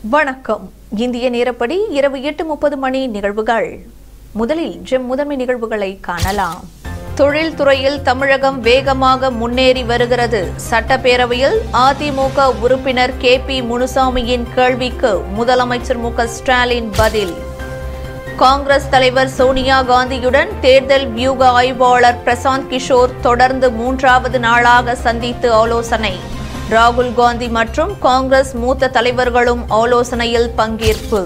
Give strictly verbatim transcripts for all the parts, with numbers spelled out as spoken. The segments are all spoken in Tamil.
வணக்கம். இந்திய நேரப்படி இரவு எட்டு முப்பது மணி நிகழ்வுகள். முதலில் ஜெம் முதன்மை நிகழ்வுகளை காணலாம். தொழில்துறையில் தமிழகம் வேகமாக முன்னேறி வருகிறது. சட்டப்பேரவையில் அதிமுக உறுப்பினர் கே பி முனுசாமியின் கேள்விக்கு முதலமைச்சர் மு க ஸ்டாலின் பதில். காங்கிரஸ் தலைவர் சோனியா காந்தியுடன் தேர்தல் வியூக ஆய்வாளர் பிரசாந்த் கிஷோர் தொடர்ந்து மூன்றாவது நாளாக சந்தித்து ஆலோசனை. ராகுல் காந்தி மற்றும் காங்கிரஸ் மூத்த தலைவர்களும் ஆலோசனையில் பங்கேற்பு.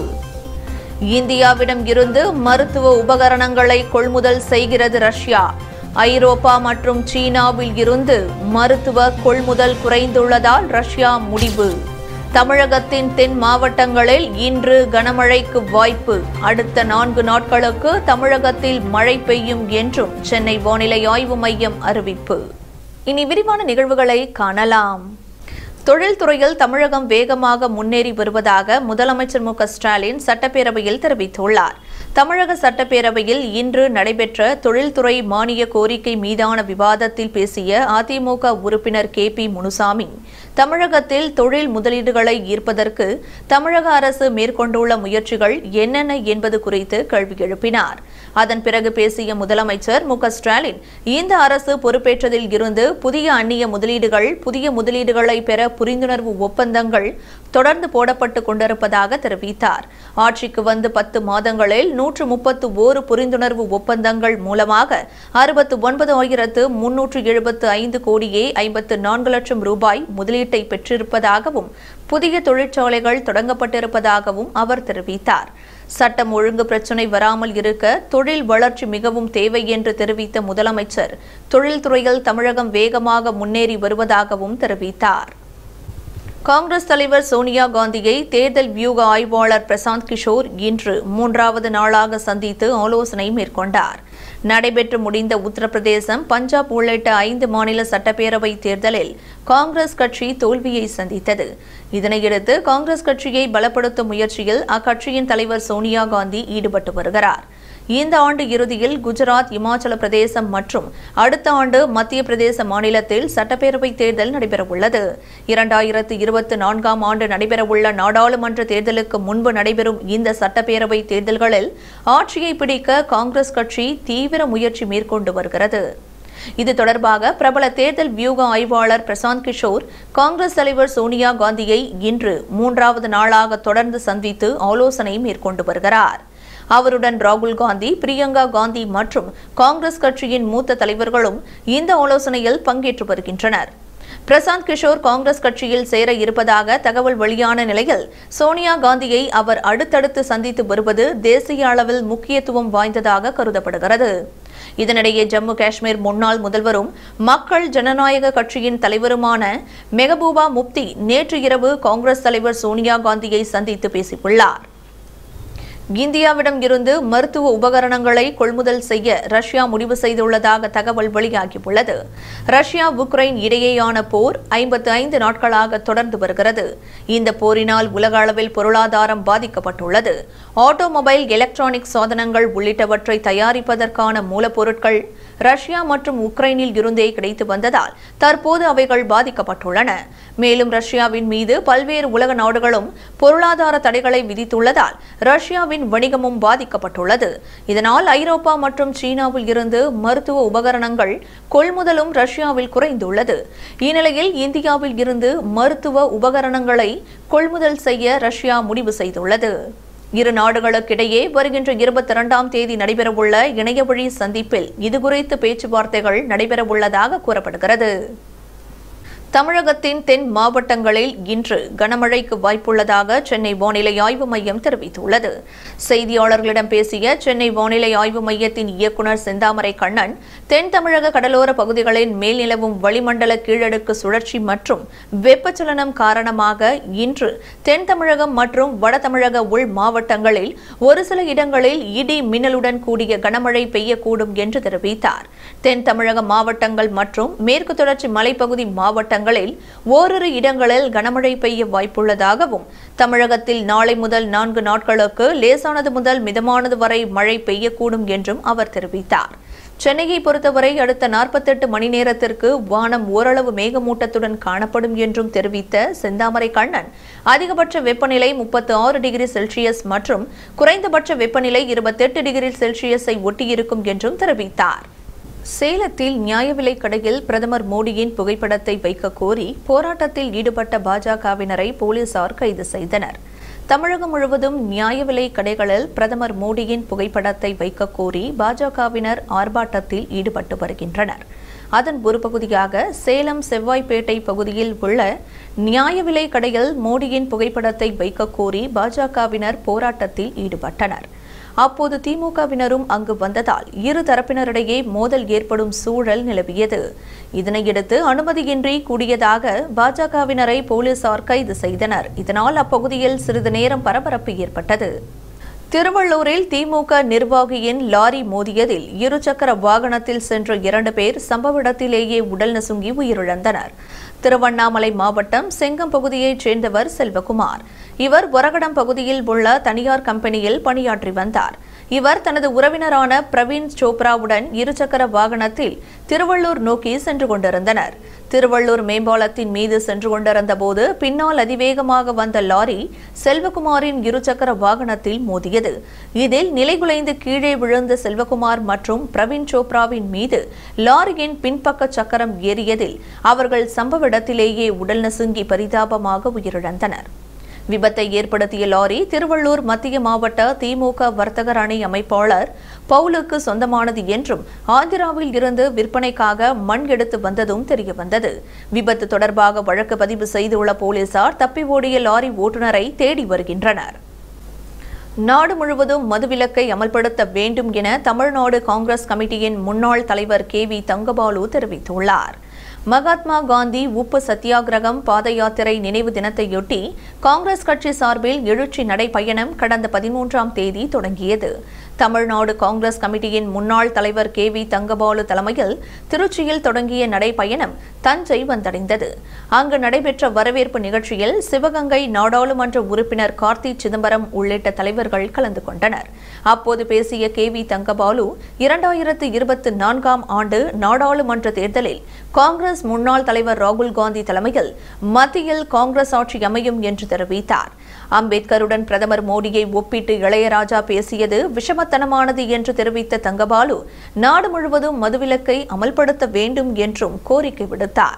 இந்தியாவிடம் இருந்து மருத்துவ உபகரணங்களை கொள்முதல் செய்கிறது ரஷ்யா. ஐரோப்பா மற்றும் சீனாவில் இருந்து மருத்துவ கொள்முதல் குறைந்துள்ளதால் ரஷ்யா முடிவு. தமிழகத்தின் தென் மாவட்டங்களில் இன்று கனமழைக்கு வாய்ப்பு. அடுத்த நான்கு நாட்களுக்கு தமிழகத்தில் மழை பெய்யும் என்றும் சென்னை வானிலை ஆய்வு மையம் அறிவிப்பு. இனி விரிவான நிகழ்வுகளை காணலாம். தொழில்துறையில் தமிழகம் வேகமாக முன்னேறி வருவதாக முதலமைச்சர் மு க ஸ்டாலின் சட்டப்பேரவையில் தெரிவித்துள்ளார். தமிழக சட்டப்பேரவையில் இன்று நடைபெற்ற தொழில்துறை மானிய கோரிக்கை மீதான விவாதத்தில் பேசிய அதிமுக உறுப்பினர் கே பி முனுசாமி, தமிழகத்தில் தொழில் முதலீடுகளை ஈர்ப்பதற்கு தமிழக அரசு மேற்கொண்டுள்ள முயற்சிகள் என்னென்ன என்பது குறித்து கேள்வி எழுப்பினார். அதன் பிறகு பேசிய முதலமைச்சர் மு க ஸ்டாலின், இந்த அரசு பொறுப்பேற்றதில் இருந்து புதிய அந்நிய முதலீடுகள், புதிய முதலீடுகளை பெற புரிந்துணர்வு ஒப்பந்தங்கள் தொடர்ந்து போடப்பட்டுக் கொண்டிருப்பதாக தெரிவித்தார். ஆட்சிக்கு வந்து பத்து மாதங்களில் நூற்று முப்பத்து ஓரு புரிந்துணர்வு ஒப்பந்தங்கள் மூலமாக அறுபத்து ஒன்பது ஆயிரத்து முன்னூற்று எழுபத்து ஐந்து கோடியே ஐம்பத்து நான்கு லட்சம் ரூபாய் முதலீட்டை பெற்றிருப்பதாகவும் புதிய தொழிற்சாலைகள் தொடங்கப்பட்டிருப்பதாகவும் அவர் தெரிவித்தார். சட்டம் ஒழுங்கு பிரச்சினை வராமல் இருக்க தொழில் வளர்ச்சி மிகவும் தேவை என்று தெரிவித்த முதலமைச்சர், தொழில்துறையில் தமிழகம் வேகமாக முன்னேறி வருவதாகவும் தெரிவித்தார். காங்கிரஸ் தலைவர் சோனியா காந்தியை தேர்தல் வியூக ஆய்வாளர் பிரசாந்த் கிஷோர் இன்று மூன்றாவது நாளாக சந்தித்து ஆலோசனை மேற்கொண்டார். நடைபெற்று முடிந்த உத்தரப்பிரதேசம், பஞ்சாப் உள்ளிட்ட ஐந்து மாநில சட்டப்பேரவை தேர்தலில் காங்கிரஸ் கட்சி தோல்வியை சந்தித்தது. இதனையடுத்து காங்கிரஸ் கட்சியை பலப்படுத்தும் முயற்சியில் அக்கட்சியின் தலைவர் சோனியா காந்தி ஈடுபட்டு வருகிறார். இந்த ஆண்டு இறுதியில் குஜராத், இமாச்சல பிரதேசம் மற்றும் அடுத்த ஆண்டு மத்திய பிரதேச மாநிலத்தில் சட்டப்பேரவை தேர்தல் நடைபெறவுள்ளது. இரண்டாயிரத்து இருபத்தி நான்காம் ஆண்டு நடைபெறவுள்ள நாடாளுமன்ற தேர்தலுக்கு முன்பு நடைபெறும் இந்த சட்டப்பேரவை தேர்தல்களில் ஆட்சியை பிடிக்க காங்கிரஸ் கட்சி தீவிர முயற்சி மேற்கொண்டு வருகிறது. இது தொடர்பாக பிரபல தேர்தல் வியூக ஆய்வாளர் பிரசாந்த் கிஷோர் காங்கிரஸ் தலைவர் சோனியா காந்தியை இன்று மூன்றாவது நாளாக தொடர்ந்து சந்தித்து ஆலோசனை மேற்கொண்டு வருகிறார். அவருடன் ராகுல் காந்தி, பிரியங்கா காந்தி மற்றும் காங்கிரஸ் கட்சியின் மூத்த தலைவர்களும் இந்த ஆலோசனையில் பங்கேற்று வருகின்றனர். பிரசாந்த் கிஷோர் காங்கிரஸ் கட்சியில் சேர இருப்பதாக தகவல் வெளியான நிலையில் சோனியா காந்தியை அவர் அடுத்தடுத்து சந்தித்து வருவது தேசிய அளவில் முக்கியத்துவம் வாய்ந்ததாக கருதப்படுகிறது. இதனிடையே ஜம்மு காஷ்மீர் முன்னாள் முதல்வரும் மக்கள் ஜனநாயக கட்சியின் தலைவருமான மெஹபூபா முப்தி நேற்று இரவு காங்கிரஸ் தலைவர் சோனியா காந்தியை சந்தித்து பேசியுள்ளார். இந்தியாவிடம் இருந்து மருத்துவ உபகரணங்களை கொள்முதல் செய்ய ரஷ்யா முடிவு செய்துள்ளதாக தகவல் வெளியாகியுள்ளது. ரஷ்யா உக்ரைன் இடையேயான போர் ஐம்பத்து ஐந்து நாட்களாக தொடர்ந்து வருகிறது. இந்த போரினால் உலக அளவில் பொருளாதாரம் பாதிக்கப்பட்டுள்ளது. ஆட்டோமொபைல், எலக்ட்ரானிக் சாதனங்கள் உள்ளிட்டவற்றை தயாரிப்பதற்கான மூலப்பொருட்கள் ரஷ்யா மற்றும் உக்ரைனில் இருந்தே கிடைத்து வந்ததால் தற்போது அவைகள் பாதிக்கப்பட்டுள்ளன. மேலும் ரஷ்யாவின் மீது பல்வேறு உலக நாடுகளும் பொருளாதார தடைகளை விதித்துள்ளதால் ரஷ்யாவின் வணிகமும் பாதிக்கப்பட்டுள்ளது. இதனால் ஐரோப்பா மற்றும் சீனாவில் இருந்து மருத்துவ உபகரணங்கள் கொள்முதலும் ரஷ்யாவில் குறைந்துள்ளது. இந்நிலையில் இந்தியாவில் இருந்து மருத்துவ உபகரணங்களை கொள்முதல் செய்ய ரஷ்யா முடிவு செய்துள்ளது. இரு நாடுகளுக்கிடையே வருகின்ற இருபத்தி இரண்டாம் தேதி நடைபெறவுள்ள இணையவழி சந்திப்பில் இதுகுறித்து பேச்சுவார்த்தைகள் நடைபெறவுள்ளதாக கூறப்படுகிறது. தமிழகத்தின் தென் மாவட்டங்களில் இன்று கனமழைக்கு வாய்ப்புள்ளதாக சென்னை வானிலை ஆய்வு மையம் தெரிவித்துள்ளது. செய்தியாளர்களிடம் பேசிய சென்னை வானிலை ஆய்வு மையத்தின் இயக்குநர் செந்தாமரை கண்ணன், தென் தமிழக கடலோர பகுதிகளின் மேல் நிலவும் வளிமண்டல கீழடுக்கு சுழற்சி மற்றும் வெப்பச்சலனம் காரணமாக இன்று தென் தமிழகம் மற்றும் வட தமிழக உள் மாவட்டங்களில் ஒரு சில இடங்களில் இடி மின்னலுடன் கூடிய கனமழை பெய்யக்கூடும் என்று தெரிவித்தார். தென் தமிழக மாவட்டங்கள் மற்றும் மேற்கு தொடர்ச்சி மலைப்பகுதி மாவட்டங்கள் ஓரிரு இடங்களில் கனமழை பெய்ய வாய்ப்புள்ளதாகவும், தமிழகத்தில் நாளை முதல் நான்கு நாட்களுக்கு லேசானது முதல் மிதமானது வரை மழை பெய்யக்கூடும் என்றும் அவர் தெரிவித்தார். சென்னையை பொறுத்தவரை அடுத்த நாற்பத்தெட்டு மணி நேரத்திற்கு வானம் ஓரளவு மேகமூட்டத்துடன் காணப்படும் என்றும் தெரிவித்த செந்தாமரை கண்ணன், அதிகபட்ச வெப்பநிலை முப்பத்தி ஆறு டிகிரி செல்சியஸ் மற்றும் குறைந்தபட்ச வெப்பநிலை இருபத்தெட்டு டிகிரி செல்சியஸை ஒட்டியிருக்கும் என்றும் தெரிவித்தார். சேலத்தில் நியாய விலைக் கடையில் பிரதமர் மோடியின் புகைப்படத்தை வைக்க கோரி போராட்டத்தில் ஈடுபட்ட பாஜகவினரை போலீசார் கைது செய்தனர். தமிழகம் முழுவதும் நியாய விலைக் கடைகளில் பிரதமர் மோடியின் புகைப்படத்தை வைக்க கோரி பாஜகவினர் ஆர்ப்பாட்டத்தில் ஈடுபட்டு வருகின்றனர். அதன் ஒரு பகுதியாக சேலம் செவ்வாய்ப்பேட்டை பகுதியில் உள்ள நியாய விலைக் கடையில் மோடியின் புகைப்படத்தை வைக்க கோரி பாஜகவினர் போராட்டத்தில் ஈடுபட்டனர். அப்போது திமுகவினரும் அங்கு வந்ததால் இரு தரப்பினரிடையே மோதல் ஏற்படும் சூழல் நிலவியது. இதனையடுத்து அனுமதியின்றி கூடியதாக பாஜகவினரை போலீசார் கைது செய்தனர். இதனால் அப்பகுதியில் சிறிது நேரம் பரபரப்பு ஏற்பட்டது. திருவள்ளூரில் திமுக நிர்வாகியின் லாரி மோதியதில் இருசக்கர வாகனத்தில் சென்ற இரண்டு பேர் சம்பவ இடத்திலேயே உடல் நசுங்கி உயிரிழந்தனர். திருவண்ணாமலை மாவட்டம் செங்கம் பகுதியைச் சேர்ந்தவர் செல்வகுமார். இவர் ஒரகடம் பகுதியில் உள்ள தனியார் கம்பெனியில் பணியாற்றி வந்தார். இவர் தனது உறவினரான பிரவீன் சோப்ராவுடன் இருசக்கர வாகனத்தில் திருவள்ளூர் நோக்கி சென்று கொண்டிருந்தனர். திருவள்ளூர் மேம்பாலத்தின் மீது சென்று கொண்டிருந்த போது பின்னால் அதிவேகமாக வந்த லாரி செல்வகுமாரின் இருசக்கர வாகனத்தில் மோதியது. இதில் நிலைகுலைந்து கீழே விழுந்த செல்வகுமார் மற்றும் பிரவீன் சோப்ராவின் மீது லாரியின் பின்பக்க சக்கரம் ஏறியதில் அவர்கள் சம்பவ இடத்திலேயே உடல் நசுங்கி பரிதாபமாக உயிரிழந்தனர். விபத்தை ஏற்படுத்திய லாரி திருவள்ளூர் மத்திய மாவட்ட திமுக வர்த்தகர் அணி அமைப்பாளர் பவுலுக்கு சொந்தமானது என்றும் ஆந்திராவில் இருந்து விற்பனைக்காக மண் எடுத்து வந்ததும் தெரியவந்தது. விபத்து தொடர்பாக வழக்கு பதிவு செய்துள்ள போலீசார் தப்பி ஓடிய லாரி ஓட்டுநரை தேடி வருகின்றனர். நாடு முழுவதும் மதுவிலக்கை அமல்படுத்த வேண்டும் என தமிழ்நாடு காங்கிரஸ் கமிட்டியின் முன்னாள் தலைவர் கே வி தங்கபாலு தெரிவித்துள்ளார். மகாத்மா காந்தி உப்பு சத்தியாகிரகம் பாத யாத்திரை நினைவு தினத்தையொட்டி காங்கிரஸ் கட்சி சார்பில் எழுச்சி நடைபயணம் கடந்த பதிமூன்றாம் தேதி தொடங்கியது. தமிழ்நாடு காங்கிரஸ் கமிட்டியின் முன்னாள் தலைவர் கே வி தங்கபாலு தலைமையில் திருச்சியில் தொடங்கிய நடைபயணம் தஞ்சை வந்தடைந்தது. அங்கு நடைபெற்ற வரவேற்பு நிகழ்ச்சியில் சிவகங்கை நாடாளுமன்ற உறுப்பினர் கார்த்தி சிதம்பரம் உள்ளிட்ட தலைவர்கள் கலந்து கொண்டனர். அப்போது பேசிய கே வி தங்கபாலு, இரண்டாயிரத்து இருபத்தி நான்காம் ஆண்டு நாடாளுமன்ற தேர்தலில் காங்கிரஸ் முன்னாள் தலைவர் ராகுல் காந்தி தலைமையில் மத்தியில் காங்கிரஸ் ஆட்சி அமையும் என்று தெரிவித்தார். அம்பேத்கருடன் பிரதமர் மோடியை ஒப்பிட்டு இளையராஜா பேசியது விஷமத்தனமானது என்று தெரிவித்த தங்கபாலு, நாடு முழுவதும் மதுவிலக்கை அமல்படுத்த வேண்டும் என்றும் கோரிக்கை விடுத்தார்.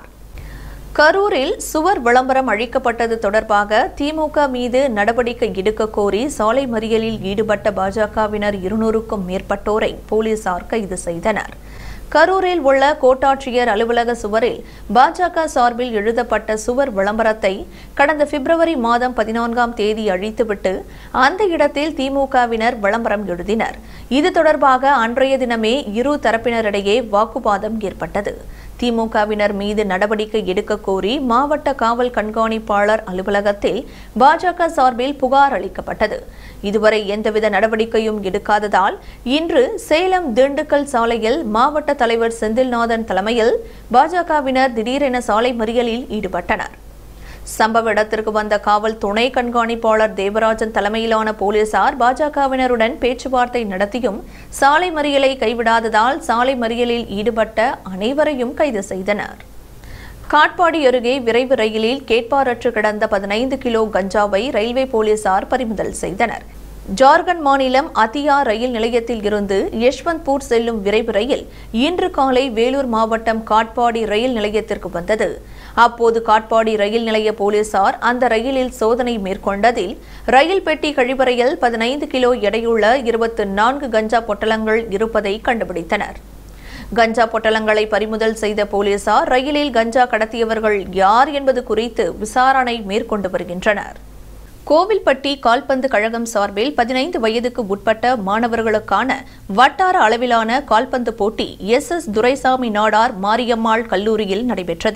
கரூரில் சுவர் விளம்பரம் அழிக்கப்பட்டது தொடர்பாக திமுக மீது நடவடிக்கை எடுக்க கோரி சாலை மறியலில் ஈடுபட்ட பாஜகவினர் இருநூறுக்கும் மேற்பட்டோரை போலீசார் கைது செய்தனர். கரூரில் உள்ள கோட்டாட்சியர் அலுவலக சுவரில் பாஜக சார்பில் எழுதப்பட்ட சுவர் விளம்பரத்தை கடந்த பிப்ரவரி மாதம் பதினான்காம் தேதி அழித்துவிட்டு அந்த இடத்தில் திமுகவினர் விளம்பரம் எழுதினர். இது தொடர்பாக அன்றைய தினமே இரு தரப்பினரிடையே வாக்குவாதம் ஏற்பட்டது. திமுகவினர் மீது நடவடிக்கை எடுக்க கோரி மாவட்ட காவல் கண்காணிப்பாளர் அலுவலகத்தில் பாஜக சார்பில் புகார் அளிக்கப்பட்டது. இதுவரை எந்தவித நடவடிக்கையும் எடுக்காததால் இன்று சேலம் திண்டுக்கல் சாலையில் மாவட்ட தலைவர் செந்தில்நாதன் தலைமையில் பாஜகவினர் திடீரென சாலை மறியலில் ஈடுபட்டனர். சம்பவ இடத்திற்கு வந்த காவல் துணை கண்காணிப்பாளர் தேவராஜன் தலைமையிலான போலீசார் பாஜகவினருடன் பேச்சுவார்த்தை நடத்தியும் சாலை மறியலை கைவிடாததால் சாலை மறியலில் ஈடுபட்ட அனைவரையும் கைது செய்தனர். காட்பாடி அருகே விரைவு ரயிலில் கேட்பாரற்று கிடந்த பதினைந்து கிலோ கஞ்சாவை ரயில்வே போலீசார் பறிமுதல் செய்தனர். ஜார்க்கண்ட் மாநிலம் அதியா ரயில் நிலையத்தில் இருந்து யஷ்வந்த்பூர் செல்லும் விரைவு ரயில் இன்று காலை வேலூர் மாவட்டம் காட்பாடி ரயில் நிலையத்திற்கு வந்தது. அப்போது காட்பாடி ரயில் நிலைய போலீசார் அந்த ரயிலில் சோதனை மேற்கொண்டதில் ரயில் பெட்டி கழிவறையில் பதினைந்து கிலோ எடையுள்ள இருபத்தி நான்கு கஞ்சா பொட்டலங்கள் இருப்பதை கண்டுபிடித்தனர். கஞ்சா பொட்டலங்களை பறிமுதல் செய்த போலீசார் ரயிலில் கஞ்சா கடத்தியவர்கள் யார் என்பது குறித்து விசாரணை மேற்கொண்டு வருகின்றனர். கோவில்பட்டி கால்பந்து கழகம் சார்பில் பதினைந்து வயதுக்கு உட்பட்ட மாணவர்களுக்கான வட்டார அளவிலான கால்பந்து போட்டி எஸ் எஸ் துரைசாமி நாடார் மாரியம்மாள் கல்லூரியில் நடைபெற்றது.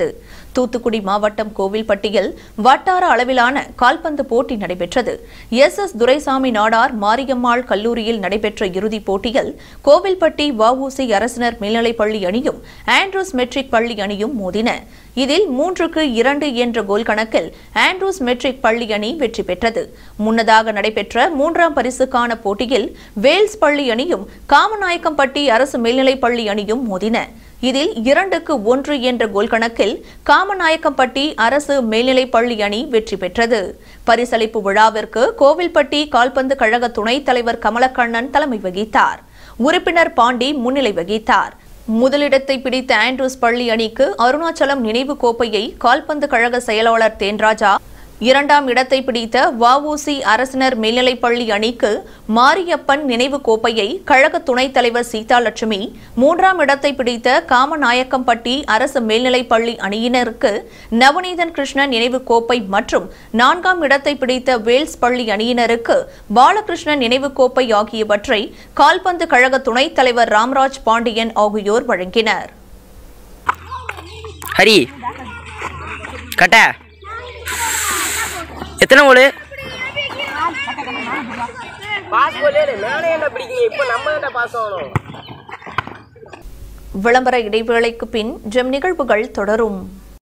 தூத்துக்குடி மாவட்டம் கோவில்பட்டியில் வட்டார அளவிலான கால்பந்து போட்டி நடைபெற்றது. எஸ் எஸ் துரைசாமி நாடார் மாரியம்மாள் கல்லூரியில் நடைபெற்ற இறுதிப் போட்டியில் கோவில்பட்டி வஉசி அரசினர் மேல்நிலைப்பள்ளி அணியும் ஆண்ட்ரூஸ் மெட்ரிக் பள்ளி அணியும் மோதின. இதில் மூன்றுக்கு இரண்டு என்ற கோல் கணக்கில் ஆண்ட்ரூஸ் மெட்ரிக் பள்ளி அணி வெற்றி பெற்றது. முன்னதாக நடைபெற்ற மூன்றாம் பரிசுக்கான போட்டியில் வேல்ஸ் பள்ளி அணியும் காமநாயக்கம்பட்டி அரசு மேல்நிலைப்பள்ளி அணியும் மோதின. இதில் இரண்டுக்கு ஒன்று என்ற கோல் கணக்கில் காமநாயக்கம்பட்டி அரசு மேல்நிலைப்பள்ளி அணி வெற்றி பெற்றது. பரிசளிப்பு விழாவிற்கு கோவில்பட்டி கால்பந்து கழக துணைத் தலைவர் கமலக்கண்ணன் தலைமை வகித்தார். உறுப்பினர் பாண்டி முன்னிலை வகித்தார். முதலிடத்தை பிடித்த ஆண்ட்ரூஸ் பள்ளி அணிக்கு அருணாச்சலம் நினைவு கோப்பையை கால்பந்து கழக செயலாளர் தேன்ராஜா, இரண்டாம் இடத்தை பிடித்த வஉசி அரசினர் மேல்நிலைப்பள்ளி அணிக்கு மாரியப்பன் நினைவு கோப்பையை கழக துணைத் தலைவர் சீதாலட்சுமி, மூன்றாம் இடத்தை பிடித்த காமநாயக்கம்பட்டி அரசு மேல்நிலைப்பள்ளி அணியினருக்கு நவநீதன் கிருஷ்ணன் நினைவு கோப்பை மற்றும் நான்காம் இடத்தை பிடித்த வேல்ஸ் பள்ளி அணியினருக்கு பாலகிருஷ்ணன் நினைவு கோப்பை ஆகியவற்றை கால்பந்து கழக துணைத் தலைவர் ராம்ராஜ் பாண்டியன் ஆகியோர் வழங்கினர். ஹரி கட்ட எத்தனை கோல்? விளம்பர இடைவேளைக்கு பின் ஜெம் நிகழ்வுகள் தொடரும்.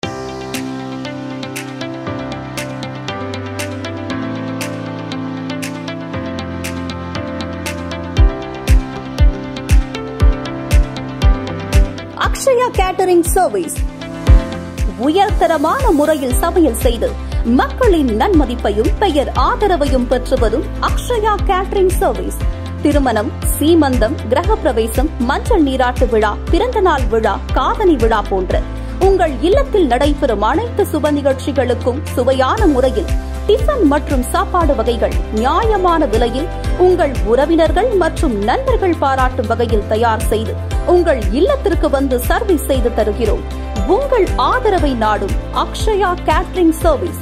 அக்ஷயா கேட்டரிங் சர்வீஸ் உயர்தரமான முறையில் சமையல் செய்து மக்களின் நன்மதிப்பையும் பெயர் ஆதரவையும் பெற்று வரும் அக்ஷயா கேட்டரிங் சர்வீஸ் திருமணம், சீமந்தம், கிரகப்பிரவேசம், மஞ்சள் நீராட்டு விழா, பிறந்தநாள் விழா, காதணி விழா போன்ற உங்கள் இல்லத்தில் நடைபெறும் அனைத்து சுப நிகழ்ச்சிகளுக்கும் சுவையான முறையில் டிஃபன் மற்றும் சாப்பாடு வகைகள் நியாயமான விலையில் உங்கள் உறவினர்கள் மற்றும் நண்பர்கள் பாராட்டும் வகையில் தயார் செய்து உங்கள் இல்லத்திற்கு வந்து சர்வீஸ் செய்து தருகிறோம். உங்கள் ஆதரவை நாடும் அக்ஷயா கேட்டரிங் சர்வீஸ்.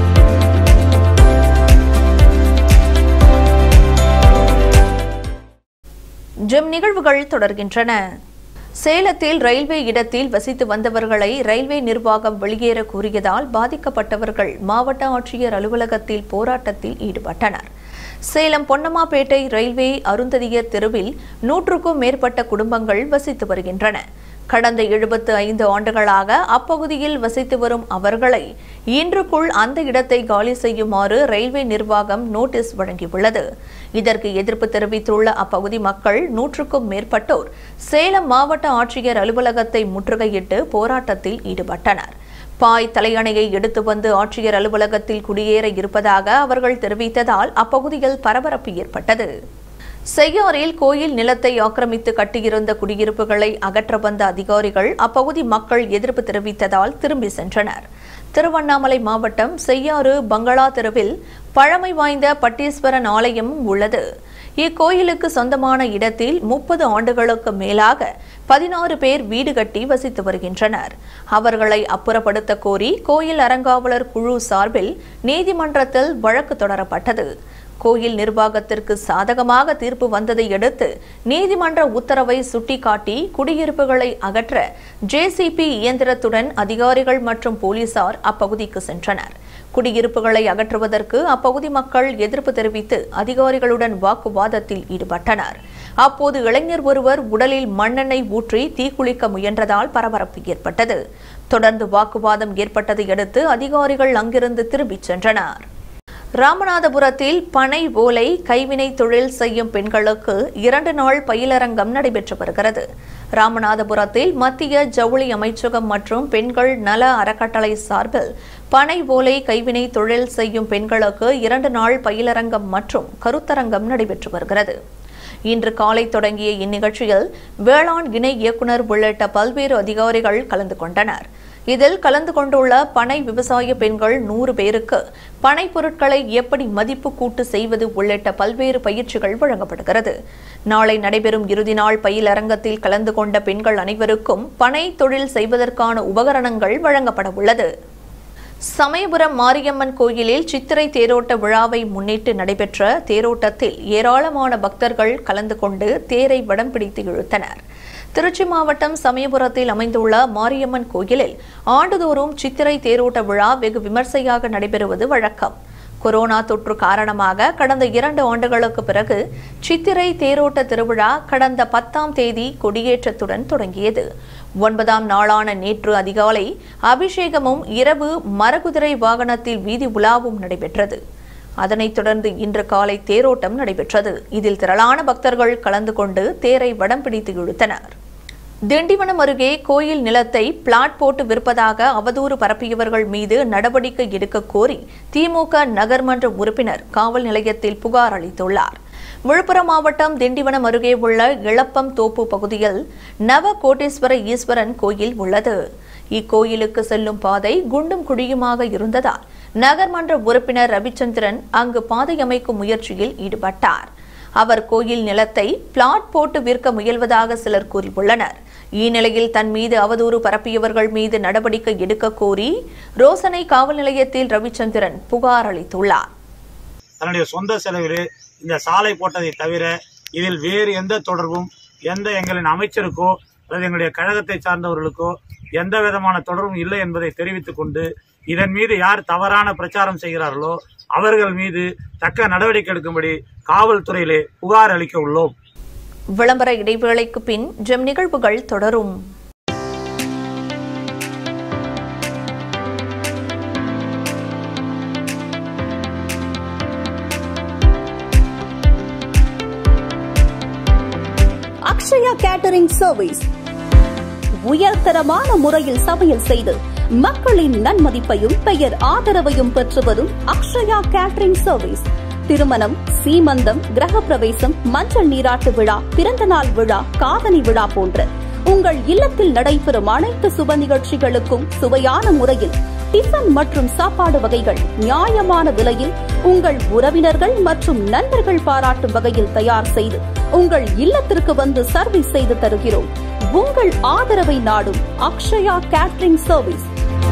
ஜெம் நிகழ்வுகள் தொடர்கின்றன. சேலத்தில் ரயில்வே இடத்தில் வசித்து வந்தவர்களை ரயில்வே நிர்வாகம் வெளியேற கூறியதால் பாதிக்கப்பட்டவர்கள் மாவட்ட ஆட்சியர் அலுவலகத்தில் போராட்டத்தில் ஈடுபட்டனர். சேலம் பொன்னம்மாபேட்டை ரயில்வே அருந்ததியர் தெருவில் நூற்றுக்கும் மேற்பட்ட குடும்பங்கள் வசித்து வருகின்றன. கடந்த எழுபத்து ஐந்து ஆண்டுகளாக அப்பகுதியில் வசித்து வரும் அவர்களை இன்றுக்குள் அந்த இடத்தை காலி செய்யுமாறு ரயில்வே நிர்வாகம் நோட்டீஸ் வழங்கியுள்ளது. இதற்கு எதிர்ப்பு தெரிவித்துள்ள அப்பகுதி மக்கள் நூற்றுக்கும் மேற்பட்டோர் சேலம் மாவட்ட ஆட்சியர் அலுவலகத்தை முற்றுகையிட்டு போராட்டத்தில் ஈடுபட்டனர். பாய் தலையணையை எடுத்து வந்து ஆட்சியர் அலுவலகத்தில் குடியேற இருப்பதாக அவர்கள் தெரிவித்ததால் அப்பகுதியில் பரபரப்பு ஏற்பட்டது. செய்யாறில் கோயில் நிலத்தை ஆக்கிரமித்து கட்டியிருந்த குடியிருப்புகளை அகற்ற வந்த அதிகாரிகள் அப்பகுதி மக்கள் எதிர்ப்பு தெரிவித்ததால் திரும்பி சென்றனர். திருவண்ணாமலை மாவட்டம் செய்யாறு பங்களா தெருவில் பழமை வாய்ந்த பட்டீஸ்வரன் ஆலயம் உள்ளது. இக்கோயிலுக்கு சொந்தமான இடத்தில் முப்பது ஆண்டுகளுக்கு மேலாக பதினாறு பேர் வீடு கட்டி வசித்து வருகின்றனர். அவர்களை அப்புறப்படுத்த கோரி கோயில் அறங்காவலர் குழு சார்பில் நீதிமன்றத்தில் வழக்கு தொடரப்பட்டது. கோயில் நிர்வாகத்திற்கு சாதகமாக தீர்ப்பு வந்ததை அடுத்து நீதிமன்ற உத்தரவை சுட்டிக்காட்டி குடியிருப்புகளை அகற்ற ஜேசிபி இயந்திரத்துடன் அதிகாரிகள் மற்றும் போலீசார் அப்பகுதிக்கு சென்றனர். குடியிருப்புகளை அகற்றுவதற்கு அப்பகுதி மக்கள் எதிர்ப்பு தெரிவித்து அதிகாரிகளுடன் வாக்குவாதத்தில் ஈடுபட்டனர். அப்போது இளைஞர் ஒருவர் உடலில் மண்ணெண்ணெய் ஊற்றி தீக்குளிக்க முயன்றதால் பரபரப்பு ஏற்பட்டது. தொடர்ந்து வாக்குவாதம் ஏற்பட்டதை அடுத்து அதிகாரிகள் அங்கிருந்து திரும்பிச் சென்றனர். ராமநாதபுரத்தில் பனை ஓலை கைவினை தொழில் செய்யும் பெண்களுக்கு இரண்டு நாள் பயிலரங்கம் நடைபெற்று வருகிறது. ராமநாதபுரத்தில் மத்திய ஜவுளி அமைச்சகம் மற்றும் பெண்கள் நல அறக்கட்டளை சார்பில் பனை ஓலை கைவினை தொழில் செய்யும் பெண்களுக்கு இரண்டு நாள் பயிலரங்கம் மற்றும் கருத்தரங்கம் நடைபெற்று வருகிறது. இன்று காலை தொடங்கிய இந்நிகழ்ச்சியில் வேளாண் இணை இயக்குநர் உள்ளிட்ட பல்வேறு அதிகாரிகள் கலந்து கொண்டனர். இதில் கலந்து கொண்டுள்ள பனை விவசாய பெண்கள் நூறு பேருக்கு பனை பொருட்களை எப்படி மதிப்பு கூட்டு செய்வது உள்ளிட்ட பல்வேறு பயிற்சிகள் வழங்கப்படுகிறது. நாளை நடைபெறும் இறுதி நாள் பயிலரங்கத்தில் கலந்து கொண்ட பெண்கள் அனைவருக்கும் பனை தொழில் செய்வதற்கான உபகரணங்கள் வழங்கப்பட உள்ளது. சமயபுரம் மாரியம்மன் கோயிலில் சித்திரை தேரோட்ட விழாவை முன்னிட்டு நடைபெற்ற தேரோட்டத்தில் ஏராளமான பக்தர்கள் கலந்து கொண்டு தேரை வடம் பிடித்து இழுத்தனர். திருச்சி மாவட்டம் சமயபுரத்தில் அமைந்துள்ள மாரியம்மன் கோயிலில் ஆண்டுதோறும் சித்திரை தேரோட்ட விழா வெகு விமர்சையாக நடைபெறுவது வழக்கம். கொரோனா தொற்று காரணமாக கடந்த இரண்டு ஆண்டுகளுக்கு பிறகு சித்திரை தேரோட்ட திருவிழா கடந்த பத்தாம் தேதி கொடியேற்றத்துடன் தொடங்கியது. ஒன்பதாம் நாளான நேற்று அதிகாலை அபிஷேகமும் இரவு மரகுதிரை வாகனத்தில் வீதி உலாவும் நடைபெற்றது. அதனைத் தொடர்ந்து இன்று காலை தேரோட்டம் நடைபெற்றது. இதில் திரளான பக்தர்கள் கலந்து கொண்டு தேரை வடம் பிடித்து இழுத்தனர். திண்டிவனம் அருகே கோயில் நிலத்தை பிளாட் போட்டு விற்பதாக அவதூறு பரப்பியவர்கள் மீது நடவடிக்கை எடுக்க கோரி திமுக நகர்மன்ற உறுப்பினர் காவல் நிலையத்தில் புகார் அளித்துள்ளார். விழுப்புரம் மாவட்டம் திண்டிவனம் அருகே உள்ள இளப்பம் தோப்பு பகுதியில் நவ கோட்டேஸ்வர ஈஸ்வரன் கோயில் உள்ளது. இக்கோயிலுக்கு செல்லும் பாதை குண்டும் குழியுமாக இருந்ததால் நகர்மன்ற உறுப்பினர் ரவிச்சந்திரன் அங்கு பாதை அமைக்கும் முயற்சியில் ஈடுபட்டார். அவர் கோயில் நிலத்தை பிளாட் போட்டு விற்க முயல்வதாக சிலர் கூறியுள்ளனர். இந்நிலையில் தன் மீது அவதூறு பரப்பியவர்கள் மீது நடவடிக்கை எடுக்க கோரி ரோசனை காவல் நிலையத்தில் ரவிச்சந்திரன் புகார் அளித்துள்ளார். தன்னுடைய சொந்த செலவில் இந்த சாலை போட்டதை தவிர இதில் வேறு எந்த தொடர்பும் எந்த எங்களின் அமைச்சருக்கோ அல்லது எங்களுடைய கழகத்தை சார்ந்தவர்களுக்கோ எந்த விதமான தொடர்பும் இல்லை என்பதை தெரிவித்துக் கொண்டு இதன் மீது யார் தவறான பிரச்சாரம் செய்கிறார்களோ அவர்கள் மீது தக்க நடவடிக்கை எடுக்கும்படி காவல்துறையிலே புகார் அளிக்க உள்ளோம். விளம்பர இடைவேளைக்கு பின் ஜெம் நிகழ்வுகள் தொடரும். அக்ஷயா கேட்டரிங் சர்வீஸ் உயர்தரமான முறையில் சமையல் செய்து மக்களின் நன்மதிப்பையும் பெயர் ஆதரவையும் பெற்று வரும் அக்ஷயா கேட்டரிங் சர்வீஸ் திருமணம், சீமந்தம், கிரகப்பிரவேசம், மஞ்சள் நீராட்டு விழா, பிறந்தநாள் விழா, காதணி விழா போன்ற உங்கள் இல்லத்தில் நடைபெறும் அனைத்து சுப நிகழ்ச்சிகளுக்கும் சுவையான முறையில் டிஃபன் மற்றும் சாப்பாடு வகைகள் நியாயமான விலையில் உங்கள் உறவினர்கள் மற்றும் நண்பர்கள் பாராட்டும் வகையில் தயார் செய்து உங்கள் இல்லத்திற்கு வந்து சர்வீஸ் செய்து தருகிறோம். உங்கள் ஆதரவை நாடும் அக்ஷயா கேட்டரிங் சர்வீஸ்.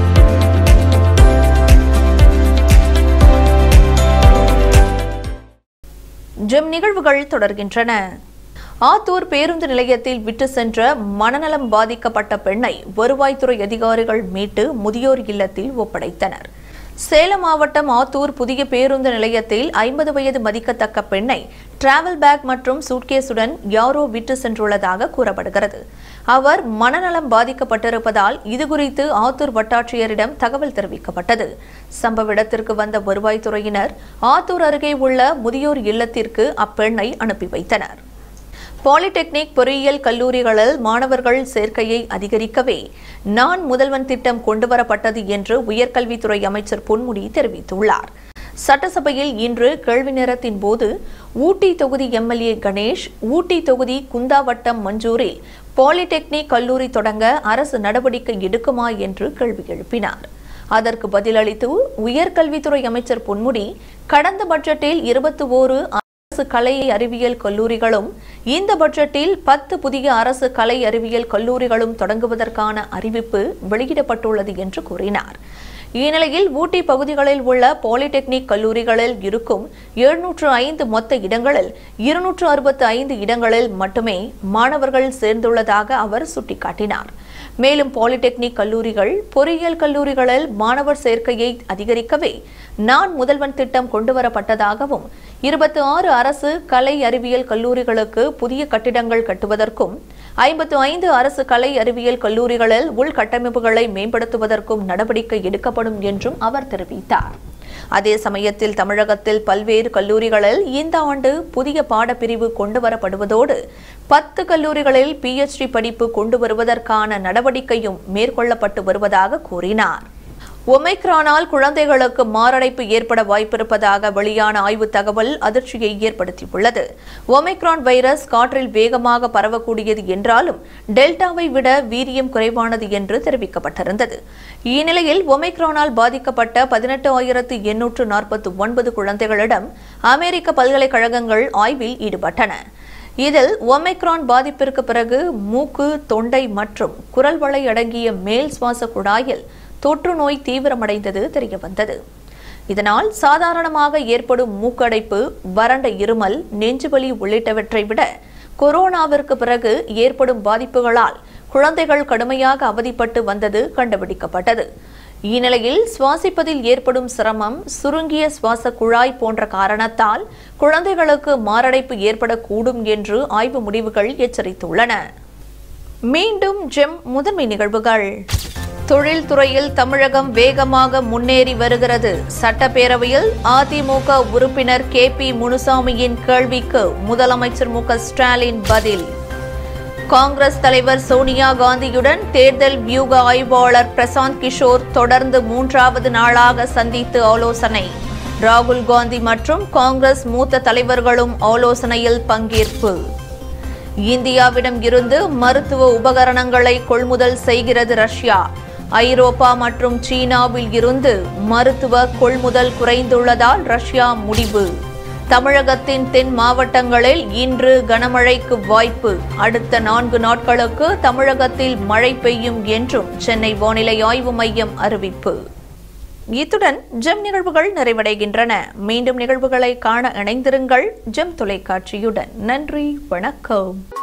ஜெம் நிகழ்வுகள் தொடர்கின்றன. ஆத்தூர் பேருந்து நிலையத்தில் விட்டு சென்ற மனநலம் பாதிக்கப்பட்ட பெண்ணை வருவாய்த்துறை அதிகாரிகள் மீட்டு முதியோர் இல்லத்தில் ஒப்படைத்தனர். சேலம் மாவட்டம் ஆத்தூர் புதிய பேருந்து நிலையத்தில் ஐம்பது வயது மதிக்கத்தக்க பெண்ணை டிராவல் பேக் மற்றும் சூட்கேஸுடன் யாரோ விட்டு சென்றுள்ளதாக கூறப்படுகிறது. அவர் மனநலம் பாதிக்கப்பட்டிருப்பதால் இதுகுறித்து ஆத்தூர் வட்டாட்சியரிடம் தகவல் தெரிவிக்கப்பட்டது. சம்பவ இடத்திற்கு வந்த வருவாய்த்துறையினர் ஆத்தூர் அருகே உள்ள முதியோர் இல்லத்திற்கு அப்பெண்ணை அனுப்பி வைத்தனர். பாலிடெக்னிக் பொறியியல் கல்லூரிகளில் மாணவர்கள் சேர்க்கையை அதிகரிக்கவே நான் முதல்வன் திட்டம் கொண்டுவரப்பட்டது என்று உயர்கல்வித்துறை அமைச்சர் பொன்முடி தெரிவித்துள்ளார். சட்டசபையில் இன்று கேள்வி நேரத்தின் போது ஊட்டி தொகுதி எம்எல்ஏ கணேஷ் ஊட்டி தொகுதி குந்தாவட்டம் மஞ்சூரில் பாலிடெக்னிக் கல்லூரி தொடங்க அரசு நடவடிக்கை எடுக்குமா என்று கேள்வி எழுப்பினார். அதற்கு பதிலளித்து உயர்கல்வித்துறை அமைச்சர் பொன்முடி கடந்த பட்ஜெட்டில் இருபத்தி ஓரு அரசு கலை அறிவியல் கல்லூரிகளும் இந்த பட்ஜெட்டில் பத்து புதிய அரசு கலை அறிவியல் கல்லூரிகளும் தொடங்குவதற்கான அறிவிப்பு வெளியிடப்பட்டுள்ளது என்று கூறினார். இந்நிலையில் ஊட்டி பகுதிகளில் உள்ள பாலிடெக்னிக் கல்லூரிகளில் இருக்கும் எழுநூற்று ஐந்து மொத்த இடங்களில் இருநூற்று அறுபத்தி ஐந்து இடங்களில் மட்டுமே மாணவர்கள் சேர்ந்துள்ளதாக அவர் சுட்டிக்காட்டினார். மேலும் பாலிடெக்னிக் கல்லூரிகள், பொறியியல் கல்லூரிகளில் மாணவர் சேர்க்கையை அதிகரிக்கவே நான் முதல்வன் திட்டம் கொண்டுவரப்பட்டதாகவும் இருபத்தி ஆறு அரசு கலை அறிவியல் கல்லூரிகளுக்கு புதிய கட்டிடங்கள் கட்டுவதற்கும் ஐம்பத்தி ஐந்து அரசு கலை அறிவியல் கல்லூரிகளில் உள்கட்டமைப்புகளை மேம்படுத்துவதற்கும் நடவடிக்கை எடுக்கப்படும் என்றும் அவர் தெரிவித்தார். அதே சமயத்தில் தமிழகத்தில் பல்வேறு கல்லூரிகளில் இந்த ஆண்டு புதிய பாடப்பிரிவு கொண்டுவரப்படுவதோடு பத்து கல்லூரிகளில் பிஎச்டி படிப்பு கொண்டு வருவதற்கான நடவடிக்கையும் மேற்கொள்ளப்பட்டு வருவதாக கூறினார். ஒமைக்ரானால் குழந்தைகளுக்கு மாரடைப்பு ஏற்பட வாய்ப்பிருப்பதாக வெளியான ஆய்வு தகவல் அதிர்ச்சியை ஏற்படுத்தியுள்ளது. ஒமைக்ரான் வைரஸ் காற்றில் வேகமாக பரவக்கூடியது என்றாலும் டெல்டாவை விட வீரியம் குறைவானது என்று தெரிவிக்கப்பட்டிருந்தது. இந்நிலையில் ஒமைக்ரானால் பாதிக்கப்பட்ட பதினெட்டு ஆயிரத்து எண்ணூற்று நாற்பத்தி ஒன்பது குழந்தைகளிடம் அமெரிக்க பல்கலைக்கழகங்கள் ஆய்வில் ஈடுபட்டன. இதில் ஒமைக்ரான் பாதிப்பிற்கு பிறகு மூக்கு, தொண்டை மற்றும் குரல் வளை அடங்கிய மேல் சுவாச குழாயில் தொற்று நோய் தீவிரமடைந்தது தெரியவந்தது. இதனால் சாதாரணமாக ஏற்படும் மூக்கடைப்பு, வறண்ட இருமல், நெஞ்சுவலி உள்ளிட்டவற்றை விட கொரோனாவிற்கு பிறகு ஏற்படும் பாதிப்புகளால் குழந்தைகள் கடுமையாக அவதிப்பட்டு வந்தது கண்டுபிடிக்கப்பட்டது. இந்நிலையில் சுவாசிப்பதில் ஏற்படும் சிரமம், சுருங்கிய சுவாச குழாய் போன்ற காரணத்தால் குழந்தைகளுக்கு மாரடைப்பு ஏற்படக்கூடும் என்று ஆய்வு முடிவுகள் எச்சரித்துள்ளன. மீண்டும் ஜெம் முதன்மை நிகழ்வுகள். தொழில்துறையில் தமிழகம் வேகமாக முன்னேறி வருகிறது. சட்டப்பேரவையில் அதிமுக உறுப்பினர் கே பி முனுசாமியின் கேள்விக்கு முதலமைச்சர் மு க ஸ்டாலின் பதில். காங்கிரஸ் தலைவர் சோனியா காந்தியுடன் தேர்தல் வியூக ஆய்வாளர் பிரசாந்த் கிஷோர் தொடர்ந்து மூன்றாவது நாளாக சந்தித்து ஆலோசனை. ராகுல் காந்தி மற்றும் காங்கிரஸ் மூத்த தலைவர்களும் ஆலோசனையில் பங்கேற்பு. இந்தியாவிடம் இருந்து மருத்துவ உபகரணங்களை கொள்முதல் செய்கிறது ரஷ்யா. ஐரோப்பா மற்றும் சீனாவில் இருந்து மருத்துவ கொள்முதல் குறைந்துள்ளதால் ரஷ்யா முடிவு. தமிழகத்தின் தென் மாவட்டங்களில் இன்று கனமழைக்கு வாய்ப்பு. அடுத்த நான்கு நாட்களுக்கு தமிழகத்தில் மழை பெய்யும் என்றும் சென்னை வானிலை ஆய்வு மையம் அறிவிப்பு. இத்துடன் ஜெம் நிகழ்வுகள் நிறைவடைகின்றன. மீண்டும் நிகழ்வுகளை காண இணைந்திருங்கள் ஜெம் தொலைக்காட்சியுடன். நன்றி, வணக்கம்.